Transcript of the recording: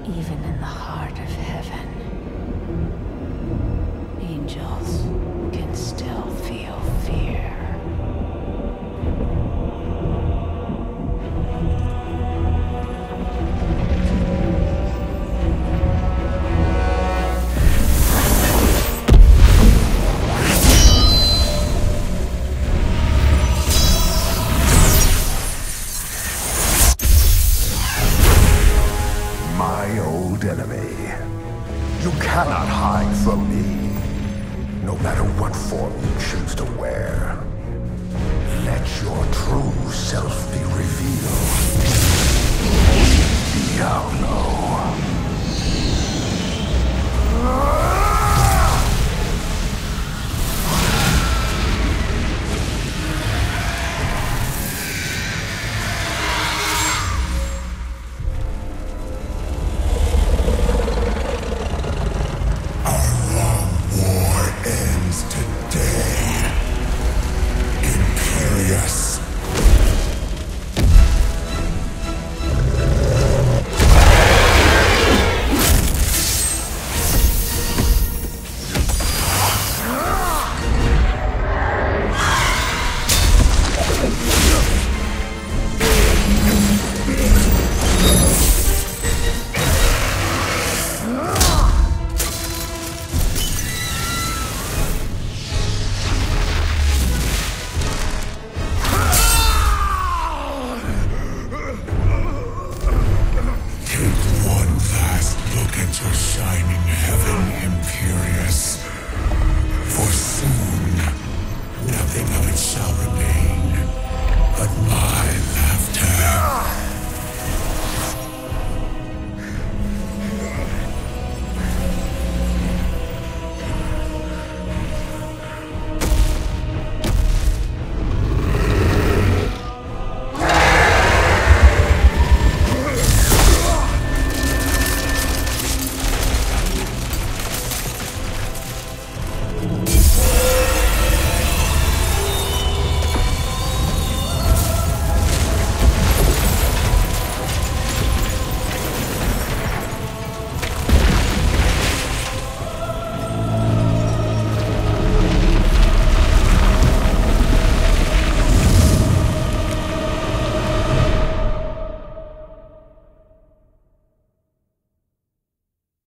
Even in the heart of heaven, angels can still feel fear. My old enemy. You cannot hide from me, no matter what form you choose to wear. Let your true self be revealed. Diablo. Take one last look at your shining heaven, Imperious.